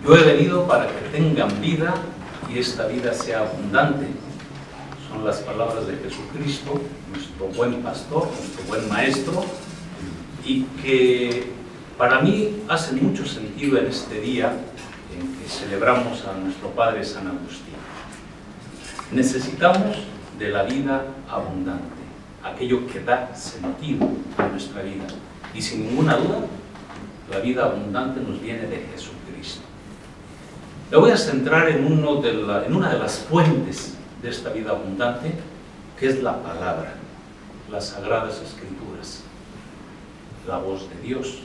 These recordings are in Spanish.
Yo he venido para que tengan vida y esta vida sea abundante. Son las palabras de Jesucristo, nuestro buen pastor, nuestro buen maestro, y que para mí hace mucho sentido en este día en que celebramos a nuestro Padre San Agustín. Necesitamos de la vida abundante, aquello que da sentido a nuestra vida. Y sin ninguna duda, la vida abundante nos viene de Jesucristo. Me voy a centrar en una de las fuentes de esta vida abundante, que es la palabra, las Sagradas Escrituras, la voz de Dios.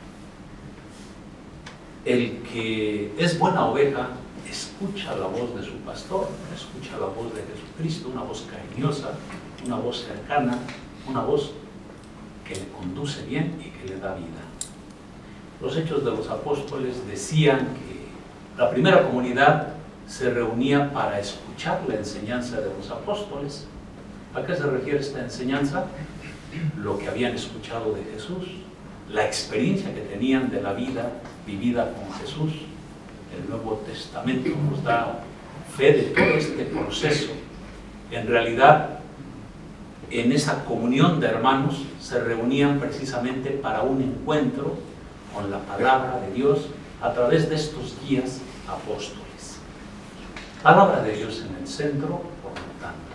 El que es buena oveja escucha la voz de su pastor, escucha la voz de Jesucristo, una voz cariñosa, una voz cercana, una voz que le conduce bien y que le da vida. Los Hechos de los Apóstoles decían que la primera comunidad se reunía para escuchar la enseñanza de los apóstoles. ¿A qué se refiere esta enseñanza? Lo que habían escuchado de Jesús, la experiencia que tenían de la vida vivida con Jesús. El Nuevo Testamento nos da fe de todo este proceso. En realidad, en esa comunión de hermanos se reunían precisamente para un encuentro con la palabra de Dios a través de estos guías apóstoles. Palabra de Dios en el centro, por lo tanto.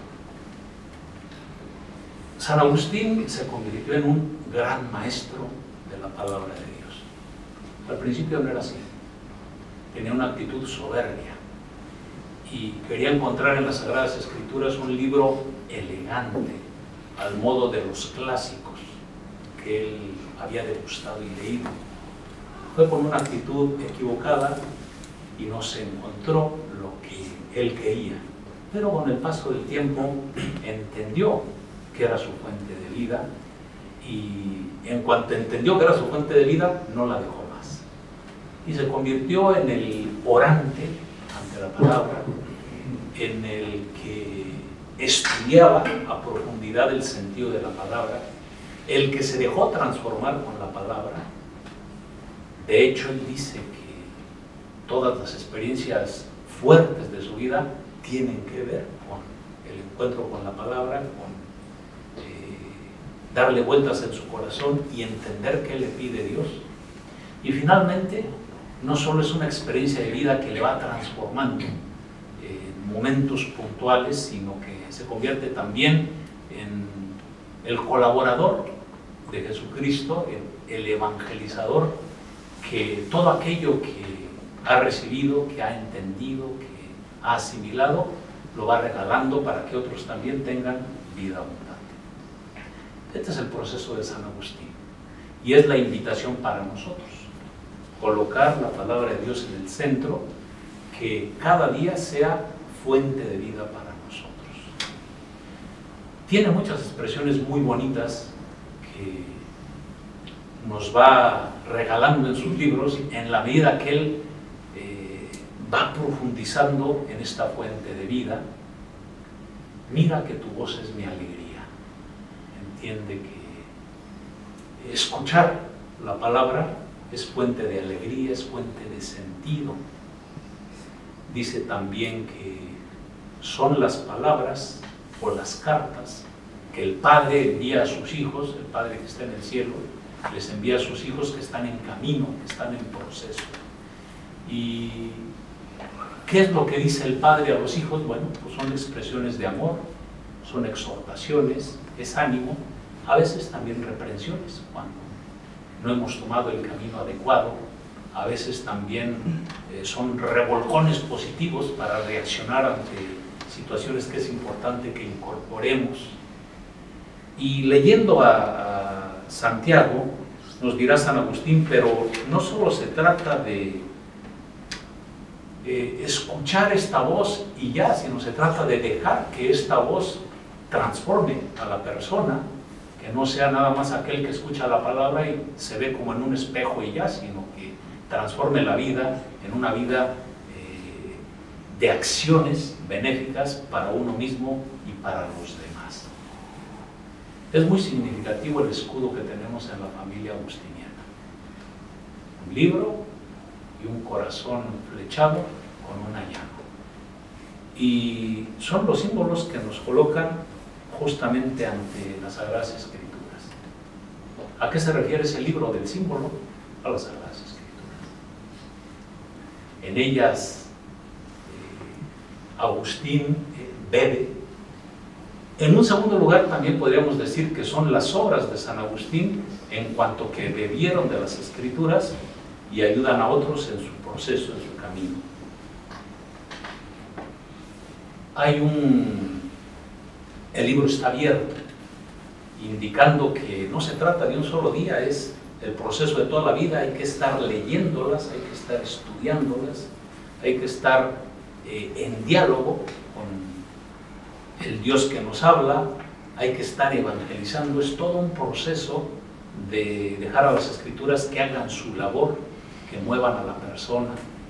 San Agustín se convirtió en un gran maestro de la palabra de Dios. Al principio no era así. Tenía una actitud soberbia y quería encontrar en las Sagradas Escrituras un libro elegante, al modo de los clásicos que él había degustado y leído. Fue con una actitud equivocada y no se encontró lo que él quería, pero con el paso del tiempo entendió que era su fuente de vida, y en cuanto entendió que era su fuente de vida, no la dejó más, y se convirtió en el orante ante la palabra, en el que estudiaba a profundidad el sentido de la palabra, el que se dejó transformar con la palabra. De hecho, él dice que todas las experiencias fuertes de su vida tienen que ver con el encuentro con la palabra, con darle vueltas en su corazón y entender qué le pide Dios. Y finalmente, no solo es una experiencia de vida que le va transformando en momentos puntuales, sino que se convierte también en el colaborador de Jesucristo, el evangelizador, que todo aquello que ha recibido, que ha entendido, que ha asimilado, lo va regalando para que otros también tengan vida abundante. Este es el proceso de San Agustín y es la invitación para nosotros: colocar la palabra de Dios en el centro, que cada día sea fuente de vida para nosotros. Tiene muchas expresiones muy bonitas que nos va regalando en sus libros en la medida que él va profundizando en esta fuente de vida. Mira que tu voz es mi alegría. Entiende que escuchar la palabra es fuente de alegría, es fuente de sentido. Dice también que son las palabras o las cartas que el Padre envía a sus hijos, el Padre que está en el cielo, les envía a sus hijos que están en camino, que están en proceso. ¿Y qué es lo que dice el Padre a los hijos? Bueno, pues son expresiones de amor, son exhortaciones, es ánimo, a veces también reprensiones cuando no hemos tomado el camino adecuado, a veces también son revolcones positivos para reaccionar ante situaciones que es importante que incorporemos. Y leyendo a Santiago, nos dirá San Agustín, pero no solo se trata de escuchar esta voz y ya, sino se trata de dejar que esta voz transforme a la persona, que no sea nada más aquel que escucha la palabra y se ve como en un espejo y ya, sino que transforme la vida en una vida de acciones benéficas para uno mismo y para los demás. Es muy significativo el escudo que tenemos en la familia agustiniana. Un libro, y un corazón flechado con una llama. Y son los símbolos que nos colocan justamente ante las Sagradas Escrituras. ¿A qué se refiere ese libro del símbolo? A las Sagradas Escrituras. En ellas Agustín bebe. En un segundo lugar también podríamos decir que son las obras de San Agustín en cuanto que bebieron de las Escrituras y ayudan a otros en su proceso, en su camino. El libro está abierto, indicando que no se trata de un solo día, es el proceso de toda la vida. Hay que estar leyéndolas, hay que estar estudiándolas, hay que estar en diálogo con el Dios que nos habla, hay que estar evangelizando. Es todo un proceso de dejar a las Escrituras que hagan su labor, que muevan a la persona.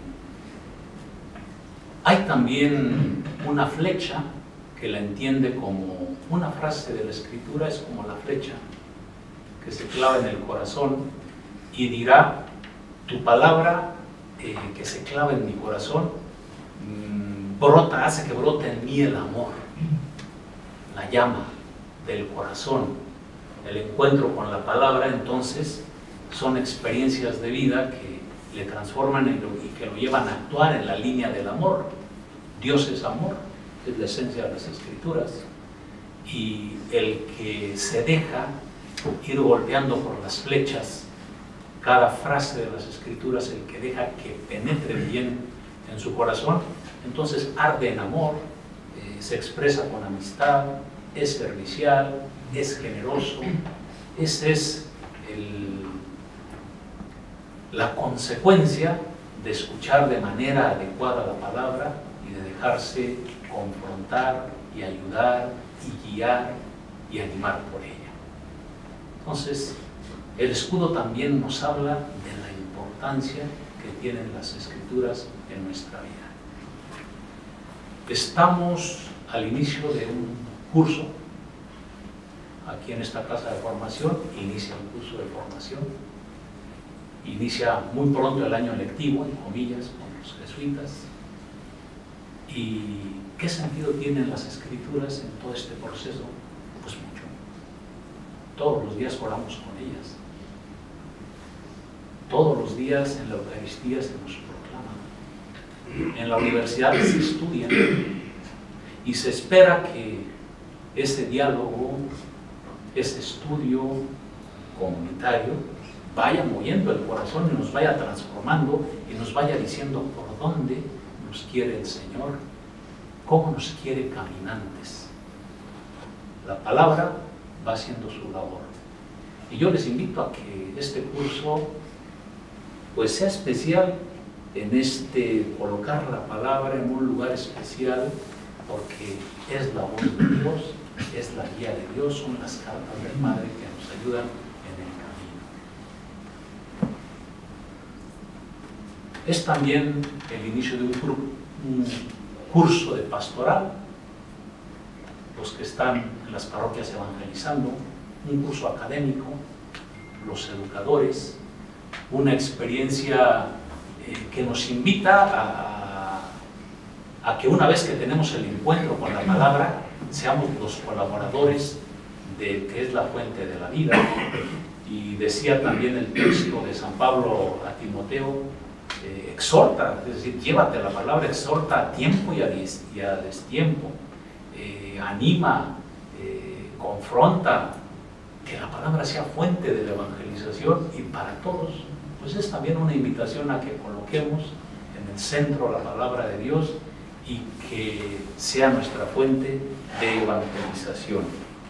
Hay también una flecha que la entiende como una frase de la Escritura, es como la flecha que se clava en el corazón y dirá: tu palabra que se clava en mi corazón brota, hace que brote en mí el amor, la llama del corazón. El encuentro con la palabra, entonces, son experiencias de vida que le transforman y que lo llevan a actuar en la línea del amor. Dios es amor, es la esencia de las Escrituras, y el que se deja ir golpeando por las flechas cada frase de las Escrituras, el que deja que penetre bien en su corazón, entonces arde en amor, se expresa con amistad, es servicial, es generoso. Esa es la consecuencia de escuchar de manera adecuada la palabra y de dejarse confrontar y ayudar y guiar y animar por ella. Entonces, el escudo también nos habla de la importancia que tienen las Escrituras en nuestra vida. Estamos al inicio de un curso. Aquí en esta casa de formación inicia un curso de formación. Inicia muy pronto el año lectivo, en comillas, con los jesuitas. ¿Y qué sentido tienen las Escrituras en todo este proceso? Pues mucho. Todos los días oramos con ellas. Todos los días en la Eucaristía se nos proclama. En la universidad se estudia y se espera que ese diálogo, ese estudio comunitario vaya moviendo el corazón y nos vaya transformando y nos vaya diciendo por dónde nos quiere el Señor, cómo nos quiere caminantes. La palabra va haciendo su labor. Y yo les invito a que este curso pues sea especial en colocar la palabra en un lugar especial, porque es la voz de Dios, es la guía de Dios, son las cartas del Padre que nos ayudan en el camino. Es también el inicio de un curso de pastoral, los que están en las parroquias evangelizando, un curso académico, los educadores, una experiencia que nos invita a que una vez que tenemos el encuentro con la palabra, seamos los colaboradores de que es la fuente de la vida. Y decía también el texto de San Pablo a Timoteo, exhorta, es decir, llévate la palabra, exhorta a tiempo y a destiempo, anima, confronta, que la palabra sea fuente de la evangelización y para todos. Pues es también una invitación a que coloquemos en el centro la palabra de Dios y que sea nuestra fuente de evangelización.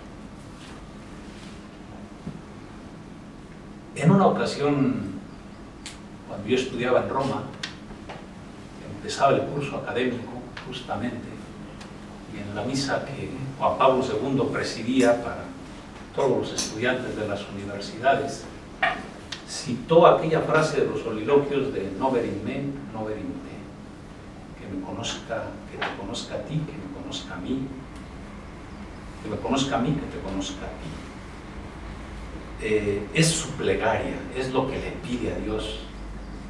En una ocasión, cuando yo estudiaba en Roma, empezaba el curso académico justamente, y en la misa que Juan Pablo II presidía para todos los estudiantes de las universidades, citó aquella frase de los soliloquios de Nover in me, Nover in te, que me conozca, que te conozca a ti, que me conozca a mí, que me conozca a mí, que te conozca a ti. Es su plegaria, es lo que le pide a Dios.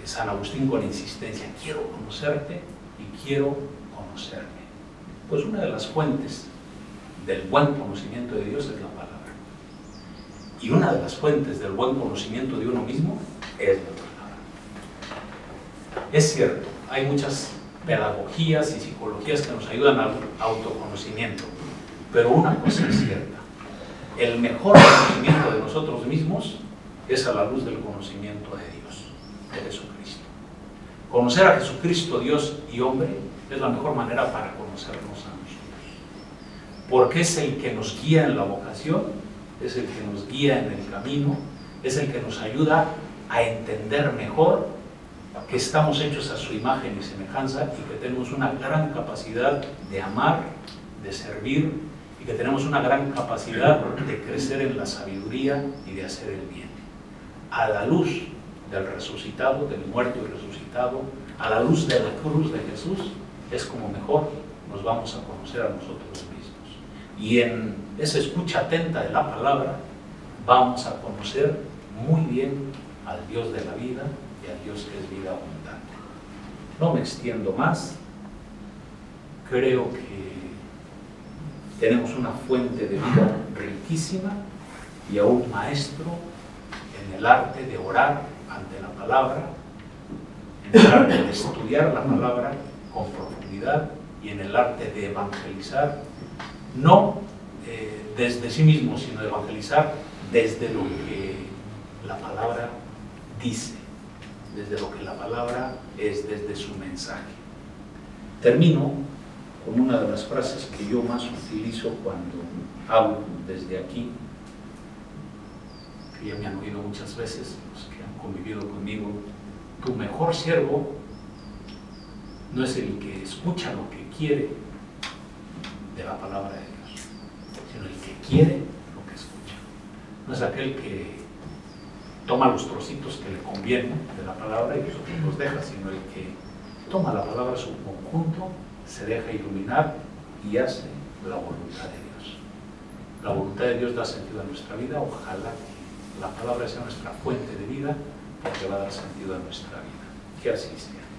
San Agustín con insistencia: quiero conocerte y quiero conocerme. Pues una de las fuentes del buen conocimiento de Dios es la palabra. Y una de las fuentes del buen conocimiento de uno mismo es la palabra. Es cierto, hay muchas pedagogías y psicologías que nos ayudan al autoconocimiento, pero una cosa es cierta: el mejor conocimiento de nosotros mismos es a la luz del conocimiento de Dios, de Jesucristo. Conocer a Jesucristo, Dios y hombre, es la mejor manera para conocernos a nosotros, porque es el que nos guía en la vocación, es el que nos guía en el camino, es el que nos ayuda a entender mejor que estamos hechos a su imagen y semejanza y que tenemos una gran capacidad de amar, de servir, y que tenemos una gran capacidad de crecer en la sabiduría y de hacer el bien. A la luz del resucitado, del muerto y resucitado, a la luz de la cruz de Jesús, es como mejor nos vamos a conocer a nosotros mismos. Y en esa escucha atenta de la palabra, vamos a conocer muy bien al Dios de la vida y al Dios que es vida abundante. No me extiendo más. Creo que tenemos una fuente de vida riquísima y a un maestro en el arte de orar ante la palabra, en el arte de estudiar la palabra con profundidad y en el arte de evangelizar, no desde sí mismo, sino de evangelizar desde lo que la palabra dice, desde lo que la palabra es, desde su mensaje. Termino con una de las frases que yo más utilizo cuando hablo desde aquí, que ya me han oído muchas veces los que han convivido conmigo: tu mejor siervo no es el que escucha lo que quiere de la palabra de Dios, sino el que quiere lo que escucha. No es aquel que toma los trocitos que le convienen de la palabra y los deja, sino el que toma la palabra en su conjunto, se deja iluminar y hace la voluntad de Dios. La voluntad de Dios da sentido a nuestra vida. Ojalá que la palabra sea nuestra fuente de vida, porque va a dar sentido a nuestra vida. Que así sea.